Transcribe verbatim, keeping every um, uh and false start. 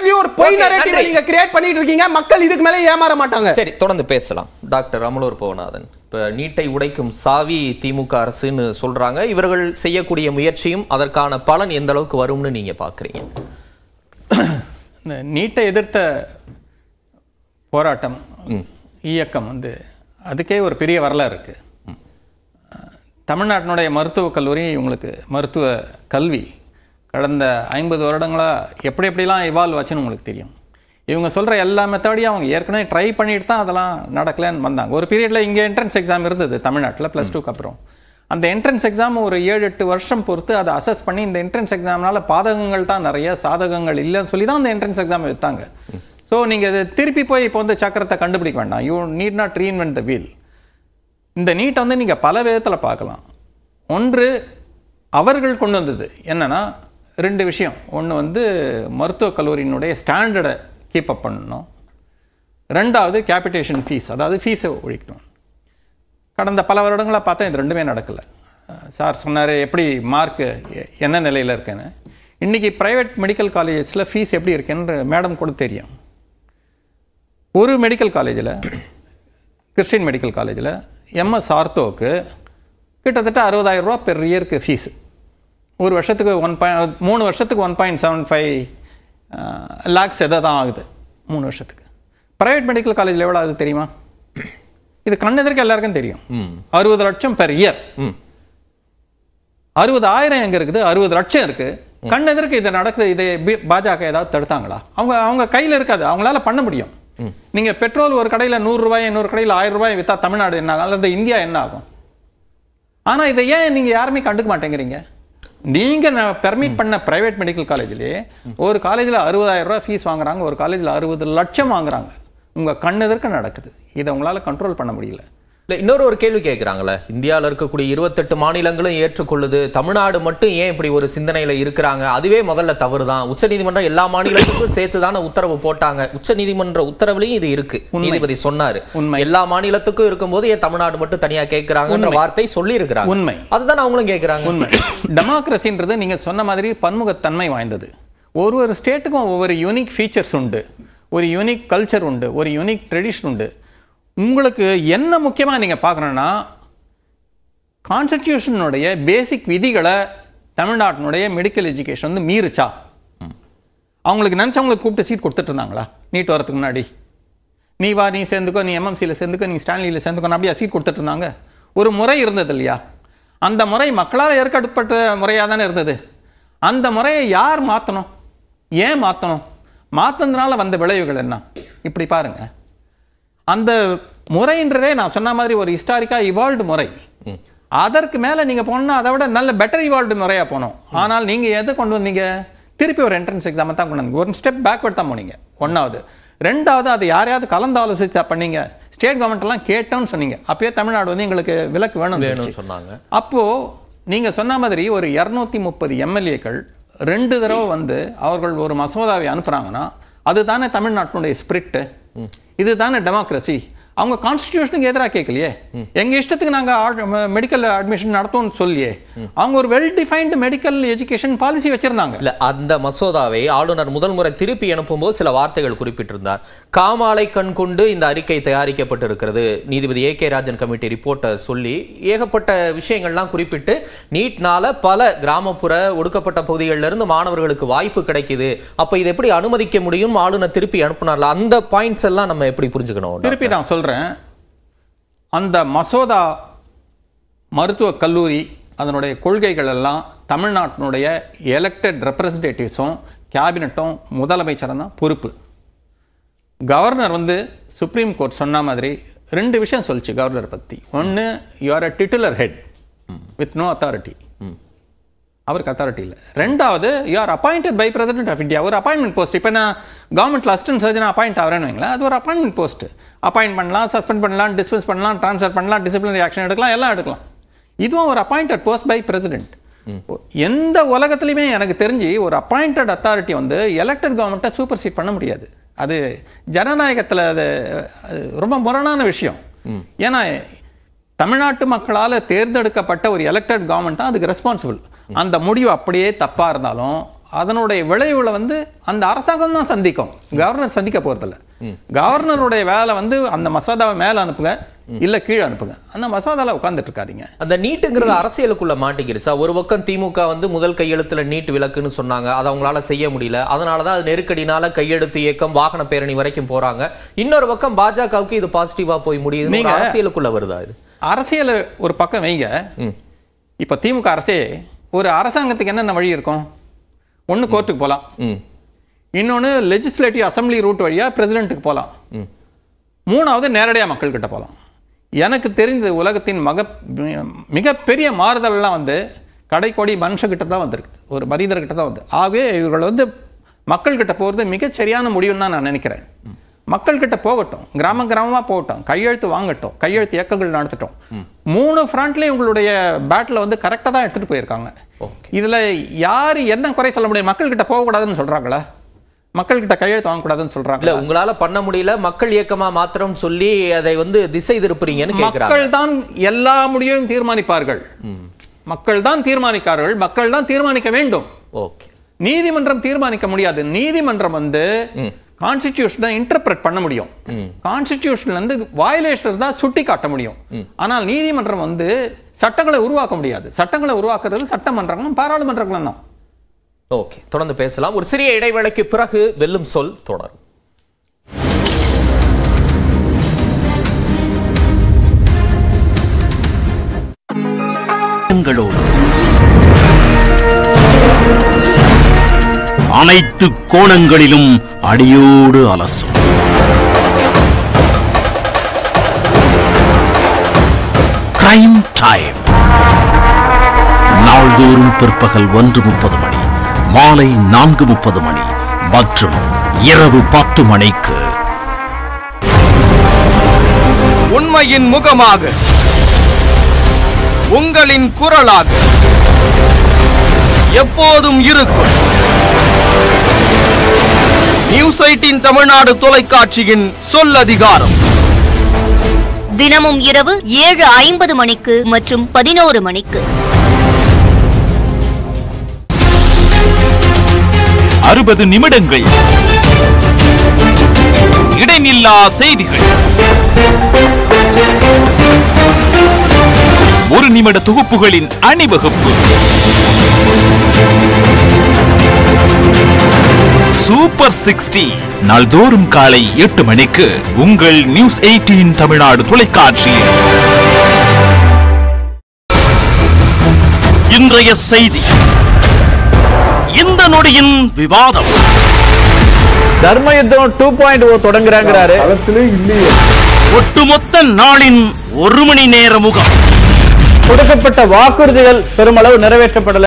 இடத்துலயும் ஒரு பொய் நரேட்டிவ் நீங்க கிரியேட் பண்ணிட்டு இருக்கீங்க. மக்கள் இதுக்கு மேல ஏமாற மாட்டாங்க. சரி, தொடர்ந்து பேசலாம். டாக்டர் அமலூர் பவநாதன், இப்ப நீட்டை உடைக்கும் சாவி திமுக அரசுன்னு சொல்றாங்க. இவர்கள் செய்யக்கூடிய முயற்சியும் அதற்கான பலன் எந்த அளவுக்கு வரும்னு நீங்க பாக்குறீங்க? நீட்டை எதிர்த்த போராட்டம் இயக்கம் வந்து அதுக்கே ஒரு பெரிய வரலாறு இருக்கு. தமிழ்நாட்டினுடைய மருத்துவக் கல்லூரி உங்களுக்கு மருத்துவ கல்வி கடந்த ஐம்பது வருடங்களா எப்படி எப்படிலாம் இவால்வ் ஆச்சுன்னு உங்களுக்கு தெரியும். இவங்க சொல்கிற எல்லா மெத்தடையும் அவங்க ஏற்கனவே ட்ரை பண்ணிட்டு தான் அதெல்லாம் நடக்கலன்னு வந்தாங்க. ஒரு பீரியடில் இங்கே என்ட்ரன்ஸ் எக்ஸாம் இருந்தது தமிழ்நாட்டில் ப்ளஸ் டூக்கு அப்புறம். அந்த என்ட்ரன்ஸ் எக்ஸாம் ஒரு ஏழு எட்டு வருஷம் பொறுத்து அதை அசஸ் பண்ணி இந்த என்ட்ரன்ஸ் எக்ஸாம்னால பாதகங்கள் தான் நிறைய, சாதகங்கள் இல்லைன்னு சொல்லி தான் அந்த என்ட்ரன்ஸ் எக்ஸாம் வைத்தாங்க. ஸோ நீங்கள் இதை திருப்பி போய் இப்போ வந்து சக்கரத்தை கண்டுபிடிக்க வேண்டாம். You need not reinvent the wheel. இந்த நீட்டை வந்து நீங்கள் பல விதத்தில் பார்க்கலாம். ஒன்று, அவர்கள் கொண்டு வந்தது என்னென்னா ரெண்டு விஷயம். ஒன்று வந்து மருத்துவக் கல்லூரியினுடைய ஸ்டாண்டர்டை கீப் அப் பண்ணணும். ரெண்டாவது கேபிட்டேஷன் ஃபீஸ், அதாவது ஃபீஸை ஒழிக்கணும். கடந்த பல வருடங்களாக பார்த்தா இது ரெண்டுமே நடக்கலை. சார் சொன்னார் எப்படி மார்க்கு என்ன நிலையில் இருக்குன்னு. இன்றைக்கி ப்ரைவேட் மெடிக்கல் காலேஜஸில் ஃபீஸ் எப்படி இருக்குன்னு மேடம் கூட தெரியும். ஒரு மெடிக்கல் காலேஜில், கிறிஸ்டின் மெடிக்கல் காலேஜில் எம்எஸ் ஆர்த்தோவுக்கு கிட்டத்தட்ட அறுபதாயிரம் ரூபா பெர் இயருக்கு ஃபீஸு. ஒரு வருஷத்துக்கு ஒன் பாயிண்ட் மூணு வருஷத்துக்கு one point seven five lakhs எதை தான் ஆகுது மூணு வருஷத்துக்கு. ப்ரைவேட் மெடிக்கல் காலேஜில் எவ்வளோ ஆகுது தெரியுமா? இது கண்ணெதிர்க்க எல்லாருக்கும் தெரியும். அறுபது லட்சம் பெர் இயர். அறுபது ஆயிரம் எங்க இருக்குது? அறுபது லட்சம் இருக்கு. கண்ணெதிர்க்க இது நடக்குது. இதை பாஜக ஏதாவது தடுத்தாங்களா? அவங்க அவங்க கையில் இருக்காது, அவங்களால பண்ண முடியும். நீங்க பெட்ரோல் ஒரு கடையில் நூறு ரூபாய் இன்னொரு கடையில் ஆயிரம் ரூபாய் வித்தா தமிழ்நாடு என்ன ஆகும் அல்லது இந்தியா என்ன ஆகும்? ஆனா இதை ஏன் நீங்க யாருமே கண்டுக்க மாட்டேங்கிறீங்க? நீங்க பெர்மிட் பண்ண பிரைவேட் மெடிக்கல் காலேஜ்லயே ஒரு காலேஜில் அறுபதாயிரம் ரூபாய் ஃபீஸ் வாங்குறாங்க, ஒரு காலேஜில் அறுபது லட்சம் வாங்குறாங்க. உங்க கண்ணெதிர்க்க நடக்குது. இதை உங்களால கண்ட்ரோல் பண்ண முடியல. இல்லை, இன்னொரு ஒரு கேள்வி கேட்குறாங்களே, இந்தியாவில் இருக்கக்கூடிய இருபத்தெட்டு மாநிலங்களும் ஏற்றுக்கொள்ளுது, தமிழ்நாடு மட்டும் ஏன் இப்படி ஒரு சிந்தனையில் இருக்கிறாங்க? அதுவே முதல்ல தவறு தான். உச்சநீதிமன்றம் எல்லா மாநிலத்துக்கும் சேர்த்து தானே உத்தரவு போட்டாங்க. உச்சநீதிமன்ற உத்தரவுலையும் இது இருக்கு. நீதிபதி சொன்னாரு எல்லா மாநிலத்துக்கும் இருக்கும்போது ஏன் தமிழ்நாடு மட்டும் தனியா கேட்கிறாங்கன்ற வார்த்தை சொல்லி இருக்கிறாங்க. உண்மை. அதுதான் அவங்களும் கேட்கிறாங்க. உண்மை. டெமோக்ரஸின்றது நீங்க சொன்ன மாதிரி பன்முகத்தன்மை வாய்ந்தது. ஒரு ஒரு ஸ்டேட்டுக்கும் ஒவ்வொரு யூனிக் ஃபீச்சர்ஸ் உண்டு, ஒரு யூனிக் கல்ச்சர் உண்டு, ஒரு யூனிக் ட்ரெடிஷன் உண்டு. உங்களுக்கு என்ன முக்கியமாக நீங்கள் பார்க்கணுன்னா, கான்ஸ்டிடியூஷனுடைய பேசிக் விதிகளை தமிழ்நாட்டினுடைய மெடிக்கல் எஜுகேஷன் வந்து மீறுச்சா? அவங்களுக்கு நினச்சவங்களுக்கு கூப்பிட்டு சீட் கொடுத்துட்டு இருந்தாங்களா நீட் வரதுக்கு முன்னாடி? நீ வா, நீ சேர்ந்துக்கோ, நீ எம்எம்சியில் சேர்ந்துக்கோ, நீ ஸ்டான்லியில் சேர்ந்துக்கோ, அப்படியா சீட் கொடுத்துட்டு இருந்தாங்க? ஒரு முறை இருந்தது இல்லையா? அந்த முறை மக்களால் ஏற்கப்பட்ட முறையாக தானே இருந்தது. அந்த முறையை யார் மாற்றணும்? ஏன் மாற்றணும்? மாற்றினதுனால வந்த விளைவுகள் என்ன? இப்படி பாருங்க. அந்த முறைன்றதே நான் சொன்ன மாதிரி ஒரு ஹிஸ்டாரிக்கா இவால்வ்டு முறை. அதற்கு மேல நீங்க போனா அதை விட நல்ல பெட்டர் இவால்வ்டு முறையா போனோம். ஆனால் நீங்க எதை கொண்டு வந்தீங்க? திருப்பி ஒரு என்ட்ரன்ஸ் எக்ஸாம் தான் கொண்டு வந்தீங்க. ஒரு ஸ்டெப் பேக்வர்ட் தான் போனீங்க. ஒன்னாவது. ரெண்டாவது, அது யாரையாவது கலந்து ஆலோசிச்சா பண்ணீங்க? ஸ்டேட் கவர்மெண்ட் எல்லாம் கேட்டோம்னு சொன்னீங்க. அப்பயே தமிழ்நாடு வந்து எங்களுக்கு விலக்கு வேணும்னு சொன்னாங்க. அப்போ நீங்க சொன்ன மாதிரி ஒரு இருநூத்தி முப்பது எம்எல்ஏக்கள் ரெண்டு தடவை வந்து அவர்கள் ஒரு மசோதாவை அனுப்புறாங்கன்னா அதுதானே தமிழ்நாட்டினுடைய ஸ்பிரிட், இதுதானே டெமோக்ரஸி. அவங்க கான்ஸ்டிடியூஷனுக்கு எதிராக கேட்கலையே, எங்க இஷ்டத்துக்கு நாங்க மெடிக்கல் அட்மிஷன் நடத்தோம்னு சொல்லியே. அவங்க ஒரு well defined medical education policy வச்சிருந்தாங்க. இல்ல, அந்த மசோதாவை ஆளுநர் முதல் முறை திருப்பி அனுப்பும்போது சில வார்த்தைகள் குறிப்பிட்டிருந்தார். காமாலை கண் கொண்டு இந்த அறிக்கை தயாரிக்கப்பட்டிருக்கிறது, நீதிபதி ஏ கே ராஜன் கமிட்டி ரிப்போர்ட்டை சொல்லி ஏகப்பட்ட விஷயங்கள்லாம் குறிப்பிட்டு, நீட்னால பல கிராமப்புற ஒடுக்கப்பட்ட பகுதிகளில் இருந்து மாணவர்களுக்கு வாய்ப்பு கிடைக்குது, அப்ப இதை எப்படி அனுமதிக்க முடியும் ஆளுநர் திருப்பி அனுப்புனார்ல, அந்த பாயிண்ட்ஸ் எல்லாம் நம்ம எப்படி புரிஞ்சுக்கணும்? திருப்பி நான் சொல்றேன், அந்த மசோதா மருத்துவக் கல்லூரி அதனுடைய கொள்கைகள் எல்லாம் தமிழ்நாட்டினுடைய எலெக்டட் ரெப்ரசன்டேட்டிவ்ஸும் கேபினட்டும் முதலமைச்சரும் தான் பொறுப்பு. கவர்னர் வந்து சுப்ரீம் கோர்ட் சொன்ன மாதிரி ரெண்டு விஷயம் சொல்லிச்சு கவர்னர் பத்தி. ஒன்று, you are a titular head with no authority, அவருக்கு அத்தாரிட்டி இல்லை. ரெண்டாவது, you are appointed by president of India, ஒரு அப்பாயின்மெண்ட் போஸ்ட். இப்போ நான் கவர்மெண்ட்ல அசிஸ்டன்ட் சர்ஜன் அப்பாயிண்ட் ஆகிறேன்னு வைங்களேன், அது ஒரு அப்பாயின்மெண்ட் போஸ்ட். அப்பாயிண்ட் பண்ணலாம், சஸ்பெண்ட் பண்ணலாம், டிஸ்மிஸ் பண்ணலாம், ட்ரான்ஸ்ஃபர் பண்ணலாம், டிசிப்ளினரி ஆக்ஷன் எடுக்கலாம், எல்லாம் எடுக்கலாம். இதுவும் ஒரு அப்பாயிண்டட் போஸ்ட் பை பிரசிடென்ட். எந்த உலகத்திலையுமே எனக்கு தெரிஞ்சு ஒரு அப்பாயிண்டட் அத்தாரிட்டி வந்து எலெக்டட் கவர்மெண்ட்டை சூப்பர் சீட் பண்ண முடியாது. அது ஜனநாயகத்தில் அது ரொம்ப முரணான விஷயம். ஏன்னா தமிழ்நாட்டு மக்களால் தேர்ந்தெடுக்கப்பட்ட ஒரு எலெக்டட் கவர்மெண்ட் தான் அதுக்கு ரெஸ்பான்சிபிள். அந்த முடிவு அப்படியே தப்பா இருந்தாலும் அதனுடைய விளைவுகளை வந்து அந்த அரசாங்கம் தான் சந்திக்கும், கவர்னர் சந்திக்க போறதில்ல. கவர்னருடைய வேலை வந்து அந்த மசோதாவை மேல அனுப்புங்க இல்ல கீழே அனுப்புங்க, அந்த மசோதால உட்கார்ந்துட்டு இருக்காதீங்க. அந்த நீட்டுங்கிறது அரசியலுக்குள்ள மாட்டிக்கிருச்சா? ஒரு பக்கம் திமுக வந்து முதல் கையெழுத்துல நீட் விலக்குன்னு சொன்னாங்க, அதை அவங்களால செய்ய முடியல, அதனாலதான் அது நெருக்கடினால கையெழுத்து இயக்கம் வாகன பேரணி வரைக்கும் போறாங்க. இன்னொரு பக்கம் பாஜகவுக்கு இது பாசிட்டிவா போய் முடியுது, நீங்க அரசியலுக்குள்ள வருதா இது? அரசியல் ஒரு பக்கம் வைங்க. இப்ப திமுக அரசே ஒரு அரசாங்கத்துக்கு என்னென்ன வழி இருக்கும்? ஒன்னு கோர்ட்டுக்கு போலாம், இன்னொன்னு லெஜிஸ்லேட்டிவ் அசம்பிளி ரூட் வழியா பிரசிடென்ட்டுக்கு போலாம், மூணாவது நேரடியா மக்கள் கிட்ட போலாம். எனக்கு தெரிந்த உலகத்தின் மக மிகப்பெரிய மாறுதல்லாம் வந்து கடைக்கோடி மனுஷகிட்ட தான் வந்திருக்கு, ஒரு மனிதர்கிட்ட தான் வந்து. ஆகவே இவர்கள் வந்து மக்கள் கிட்ட போகிறது மிகச்சரியான முடிவுன்னு தான் நான் நினைக்கிறேன். மக்கள் கிட்ட போகட்டும், கிராம கிராமமா போகட்டும், கையெழுத்து வாங்கட்டும், கையெழுத்து இயக்கங்கள் நடத்தட்டும். மூணு ஃப்ரண்ட்லேயும் உங்களுடைய பேட்டில் வந்து கரெக்டாக தான் எடுத்துகிட்டு போயிருக்காங்க. இதில் யார் என்ன குறை சொல்ல முடியும்? மக்கள் கிட்ட போகக்கூடாதுன்னு சொல்கிறாங்களா? மக்கள் கிட்ட கையெழுத்து வாங்கக்கூடாதுன்னு சொல்றாங்க. இல்ல, உங்களால பண்ண முடியல, மக்கள் இயக்கமா மாத்திரம் சொல்லி அதை வந்து திசை திருப்புறீங்கன்னு கேக்குறாங்க. மக்கள் தான் எல்லா முடிவையும் தீர்மானிப்பார்கள், மக்கள் தான் தீர்மானிக்கார்கள், மக்கள் தான் தீர்மானிக்க வேண்டும். ஓகே, நீதிமன்றம் தீர்மானிக்க முடியாது. நீதிமன்றம் வந்து கான்ஸ்டிடியூஷனை இன்டர்பிரட் பண்ண முடியும், கான்ஸ்டிடியூஷன்ல இருந்து வயலேஷன் தான் சுட்டி காட்ட முடியும். ஆனால் நீதிமன்றம் வந்து சட்டங்களை உருவாக்க முடியாது. சட்டங்களை உருவாக்குறது சட்டமன்றங்களும் பாராளுமன்றங்களும் தான். ஓகே, தொடர்ந்து பேசலாம். ஒரு சிறிய இடைவேளைக்கு பிறகு வெல்லும் சொல் தொடரும். அனைத்து கோணங்களிலும் அடியோடு அலசும் கிரைம் டைம். நாள்தோறும் பிற்பகல் ஒன்று முப்பது மணி, மாலை நான்கு முப்பது மணி மற்றும் இரவு பத்து மணிக்கு. உண்மையின் முகமாக, உங்களின் குரலாக எப்போதும் இருக்கும் நியூஸ் எய்ட்டீன் தமிழ்நாடு தொலைக்காட்சியின் சொல்லதிகாரம். தினமும் இரவு ஏழு ஐம்பது மணிக்கு மற்றும் பதினோரு மணிக்கு. அறுபது நிமிடங்கள் இடைநில்லா செய்திகள், ஒரு நிமிட தொகுப்புகளின் அணிவகுப்பு, சூப்பர் சிக்ஸ்டி. நாள்தோறும் காலை எட்டு மணிக்கு உங்கள் நியூஸ் எய்ட்டீன் தமிழ்நாடு தொலைக்காட்சியில். இன்றைய செய்தி, இந்த நொடியின் விவாதம். தர்ம யுத்தம் டூ பாயிண்ட் ஓ தொடங்குறாங்கிறாரு. ஒட்டுமொத்த நாளின் ஒரு மணி நேர முகம். கொடுக்கப்பட்ட வாக்குறுதிகள் பெருமளவு நிறைவேற்றப்படல.